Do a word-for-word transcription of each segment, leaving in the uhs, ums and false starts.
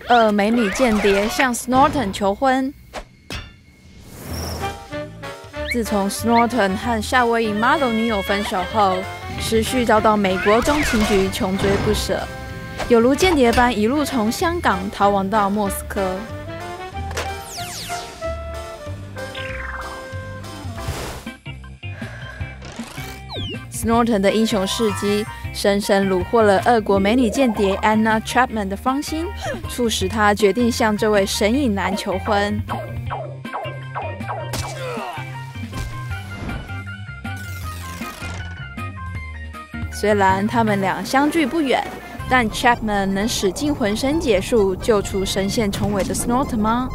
二美女间谍向 Snowden 求婚。自从 Snowden 和夏威夷 model 女友分手后，持续遭到美国中情局穷追不舍，有如间谍般一路从香港逃亡到莫斯科。Snowden 的英雄事迹，深深虏获了俄国美女间谍 Anna Chapman 的芳心，促使她决定向这位神隐男求婚。虽然他们俩相距不远，但 Chapman 能使尽浑身解数救出身陷重围的 Snowden 吗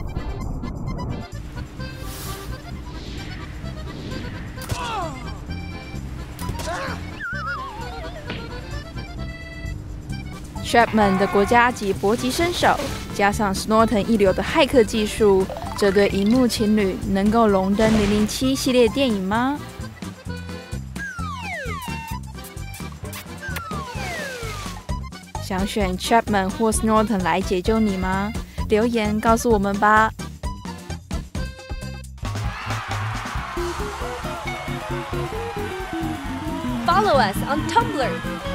？Chapman 的国家级搏击身手，加上 Snowden 一流的骇客技术，这对荧幕情侣能够荣登零零七系列电影吗？想选 Chapman 或 Snowden 来解救你吗？留言告诉我们吧。 Follow us on Tumblr.